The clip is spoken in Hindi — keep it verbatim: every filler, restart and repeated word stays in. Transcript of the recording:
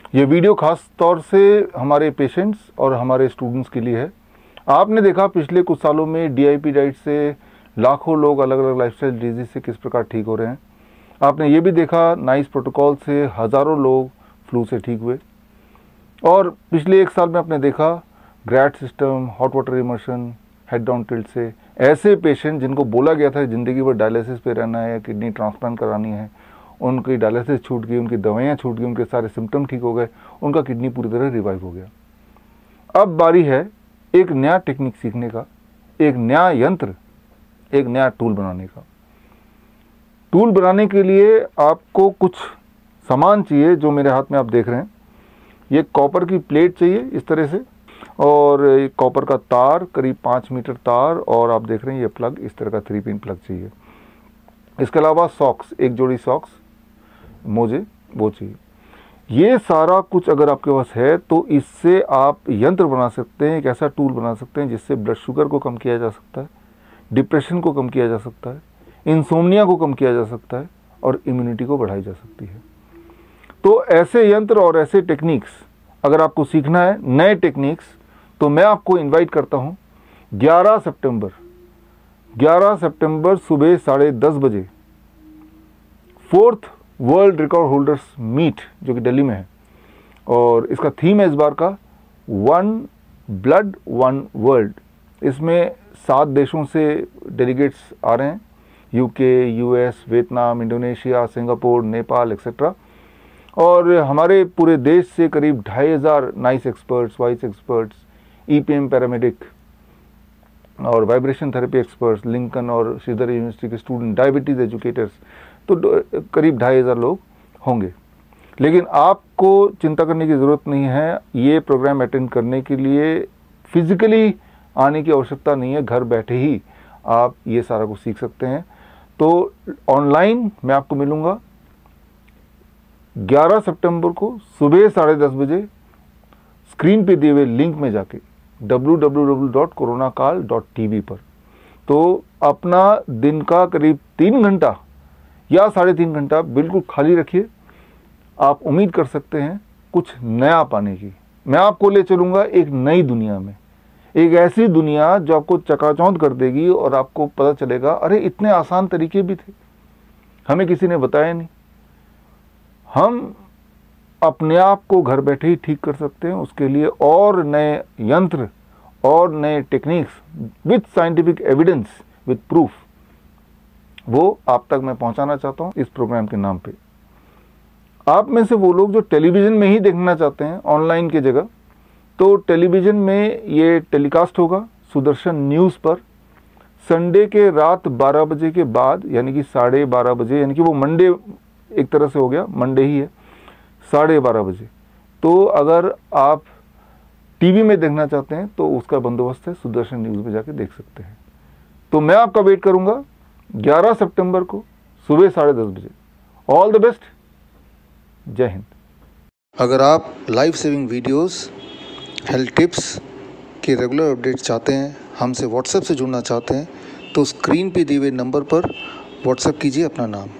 ये वीडियो खास तौर से हमारे पेशेंट्स और हमारे स्टूडेंट्स के लिए है। आपने देखा पिछले कुछ सालों में डी आई पी डाइट से लाखों लोग अलग अलग लाइफस्टाइल डिजीज से किस प्रकार ठीक हो रहे हैं। आपने ये भी देखा नाइस प्रोटोकॉल से हज़ारों लोग फ्लू से ठीक हुए। और पिछले एक साल में आपने देखा ग्रैट system, hot water immersion, head down tilt से ऐसे पेशेंट जिनको बोला गया था ज़िंदगी भर डायलिसिस पे रहना है या किडनी ट्रांसप्लांट करानी है, उनकी डायलिसिस छूट गई, उनकी दवाइयाँ छूट गई, उनके सारे सिम्टम ठीक हो गए, उनका किडनी पूरी तरह रिवाइव हो गया। अब बारी है एक नया टेक्निक सीखने का, एक नया यंत्र, एक नया टूल बनाने का। टूल बनाने के लिए आपको कुछ सामान चाहिए जो मेरे हाथ में आप देख रहे हैं। ये कॉपर की प्लेट चाहिए इस तरह से, और एक कॉपर का तार करीब पाँच मीटर तार, और आप देख रहे हैं ये प्लग इस तरह का थ्री पिन प्लग चाहिए। इसके अलावा सॉक्स, एक जोड़ी सॉक्स, मोजे वो चाहिए। ये सारा कुछ अगर आपके पास है तो इससे आप यंत्र बना सकते हैं, एक ऐसा टूल बना सकते हैं जिससे ब्लड शुगर को कम किया जा सकता है, डिप्रेशन को कम किया जा सकता है, इंसोम्निया को कम किया जा सकता है और इम्यूनिटी को बढ़ाई जा सकती है। तो ऐसे यंत्र और ऐसे टेक्निक्स अगर आपको सीखना है, नए टेक्निक्स, तो मैं आपको इनवाइट करता हूं ग्यारह सितंबर ग्यारह सितंबर सुबह साढ़े दस बजे fourth world record holders meet जो कि दिल्ली में है, और इसका थीम है इस बार का वन ब्लड वन वर्ल्ड। इसमें सात देशों से डेलीगेट्स आ रहे हैं, UK, US, Vietnam, Indonesia, Singapore, Nepal et cetera. और हमारे पूरे देश से करीब ढाई हज़ार nice experts, voice experts, E P M paramedic और वाइब्रेशन थेरेपी एक्सपर्ट्स, लिंकन और श्रीधर यूनिवर्सिटी के स्टूडेंट, डायबिटीज़ एजुकेटर्स, तो करीब ढाई हज़ार लोग होंगे। लेकिन आपको चिंता करने की ज़रूरत नहीं है। ये प्रोग्राम अटेंड करने के लिए फिज़िकली आने की आवश्यकता नहीं है, घर बैठे ही आप ये सारा कुछ सीख सकते हैं। तो ऑनलाइन मैं आपको मिलूँगा ग्यारह सितंबर को सुबह साढ़े दस बजे। स्क्रीन पे दिए हुए लिंक में जाके W W W dot corona काल डॉट टी वी पर, तो अपना दिन का करीब तीन घंटा या साढ़े तीन घंटा बिल्कुल खाली रखिए। आप उम्मीद कर सकते हैं कुछ नया पाने की। मैं आपको ले चलूँगा एक नई दुनिया में, एक ऐसी दुनिया जो आपको चकाचौंध कर देगी और आपको पता चलेगा अरे इतने आसान तरीके भी थे, हमें किसी ने बताया नहीं। हम अपने आप को घर बैठे ही ठीक कर सकते हैं। उसके लिए और नए यंत्र और नए techniques with scientific evidence, with proof, वो आप तक मैं पहुंचाना चाहता हूं इस प्रोग्राम के नाम पे। आप में से वो लोग जो टेलीविज़न में ही देखना चाहते हैं ऑनलाइन की जगह, तो टेलीविज़न में ये टेलीकास्ट होगा सुदर्शन न्यूज़ पर संडे के रात बारह बजे के बाद, यानी कि साढ़े बारह बजे, यानी कि वो मंडे एक तरह से हो गया, मंडे ही है, साढ़े बारह बजे। तो अगर आप टीवी में देखना चाहते हैं तो उसका बंदोबस्त है, सुदर्शन न्यूज़ में जाके देख सकते हैं। तो मैं आपका वेट करूंगा ग्यारह सितंबर को सुबह साढ़े दस बजे। ऑल द बेस्ट, जय हिंद। अगर आप life saving videos, health tips के रेगुलर अपडेट चाहते हैं, हमसे व्हाट्सएप से जुड़ना चाहते हैं, तो स्क्रीन पे दिए हुए नंबर पर व्हाट्सएप कीजिए अपना नाम।